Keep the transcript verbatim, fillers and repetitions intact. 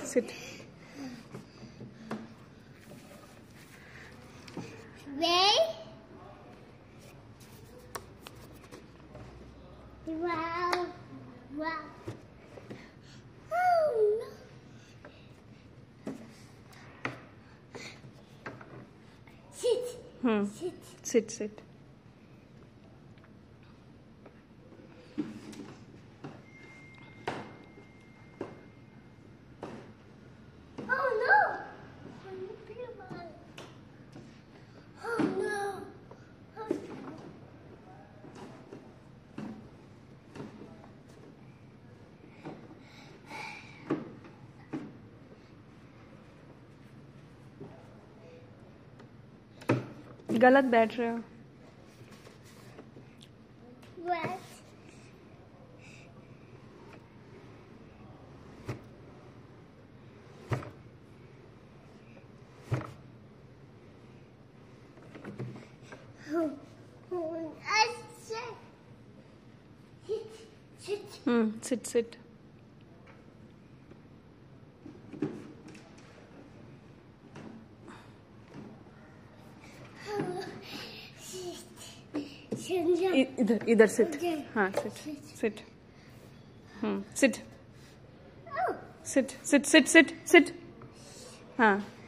Sit. Wait. Wow. Wow. Oh, no. Sit. Hmm. Sit. Sit, sit. Oh no! Oh no! Oh, गलत बैठ रहे हो. what? Oh, oh, I said, sit, sit. Hmm. Sit, sit. Oh, sit. Sit. इ- इधर इधर sit. Okay. हाँ sit. Sit. Hmm. Sit. Oh. Sit. Sit. Sit. Sit. Sit. हाँ.